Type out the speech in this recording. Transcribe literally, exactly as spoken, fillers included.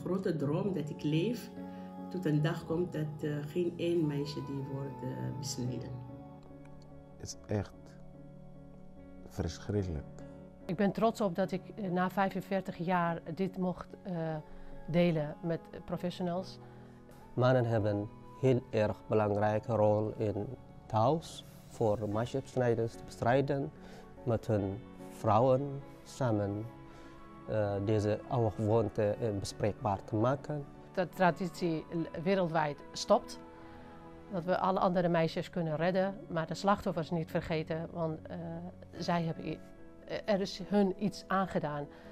grote droom dat ik leef tot een dag komt dat uh, geen één meisje die wordt uh, besneden. Het is echt verschrikkelijk. Ik ben trots op dat ik na vijfenveertig jaar dit mocht uh, delen met professionals. Mannen hebben een heel erg belangrijke rol in het huis voor meisjesbesnijders te bestrijden, met hun vrouwen samen uh, deze oude gewoonte bespreekbaar te maken. Dat de traditie wereldwijd stopt, dat we alle andere meisjes kunnen redden, maar de slachtoffers niet vergeten, want uh, zij hebben, er is hun iets aangedaan.